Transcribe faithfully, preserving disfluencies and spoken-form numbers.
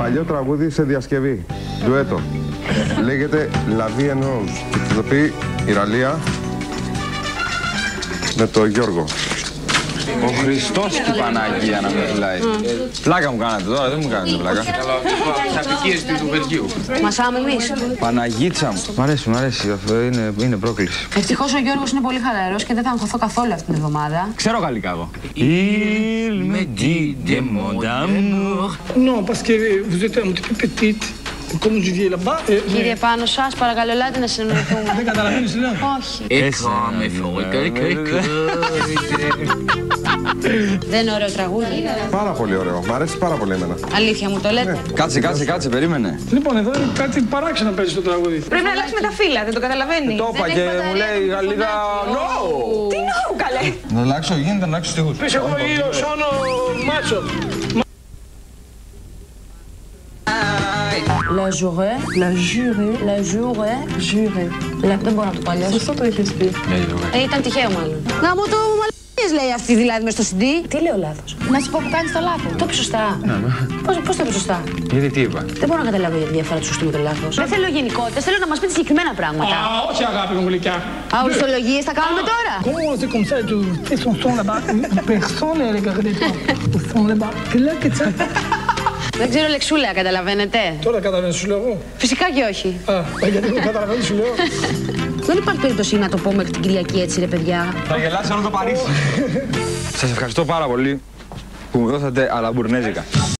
Παλιό τραγούδι σε διασκευή. Ντουέτο. Λέγεται La Vie en Rose. Και θα το πει η Ραλία με τον Γιώργο. Ο Χριστός και η Παναγία να με φυλάει. Πλάκα μου κάνατε τώρα, δεν μου κάνετε πλάκα. Τις απικίες του Βελγίου. Μασάμε εμείς. Παναγίτσα μου. Μ' αρέσει, μ' αρέσει. Αυτό είναι, είναι πρόκληση. Ευτυχώς ο Γιώργος είναι πολύ χαλαρός και δεν θα αγχωθώ καθόλου αυτή την εβδομάδα. Ξέρω γαλλικά εγώ. Il me dit des mots d'amour. Non, parce que vous êtes un petit peu petite. Comme je vis là-bas. Κύριε Πάνο, σας παρακαλώ, ελάτε να συνεννοηθούμε. Δεν καταλαβαίνεις, λέω. Όχι. Δεν είναι ωραίο τραγούδι. Πάρα πολύ ωραίο. Μ' αρέσει πάρα πολύ εμένα. Αλήθεια μου το λέτε. Κάτσε, κάτσε, κάτσε, περίμενε. Λοιπόν, εδώ είναι κάτι παράξενο παίζει στο τραγούδι. Πρέπει να αλλάξουμε τα φύλλα, δεν το καταλαβαίνει. Το είπα και μου λέει η Γαλλίδα. No! Τι no, καλέ. Να αλλάξω, γίνεται να αλλάξω στίχους. Πες εγώ io sono macho. La jurée, la jurée, la jurée, jurée. Δεν μπορώ να το πω αλλιώς. Σωστό το έχεις πει. Ε, ήταν τυχαίο μάλλον. Να μου το μαλακίες λέει αυτή δηλαδή μες στο σι ντι. Τι λέω λάθος. Να σου πω που κάνεις το λάθος. Το είπες σωστά. Πώς, πώς το είπες σωστά. Γιατί τι είπα. Δεν μπορώ να καταλάβω για τη διαφορά του σωστού με το λάθος. Δεν θέλω γενικότητες, θέλω να μας πείτε συγκεκριμένα πράγματα. Α, όχι αγάπη μου γλυκιά. Α, ορθολογίες θα κάνουμε τώρα. Comment c'est comme ça et tu fais son son là-bas. Personne ne regarde toi. Au son là-bas. Que là que ça. Δεν ξέρω λεξούλα, καταλαβαίνετε. Τώρα καταλαβαίνεις σου λέω εγώ. Φυσικά και όχι. Α, γιατί δεν καταλαβαίνεις σου λέω. Δεν υπάρχει περίπτωση να το πω μέχρι την Κυριακή έτσι ρε παιδιά. Θα γελάσει όλο το Παρίσι. Σας ευχαριστώ πάρα πολύ που μου δώσατε αλαμπουρνέζικα.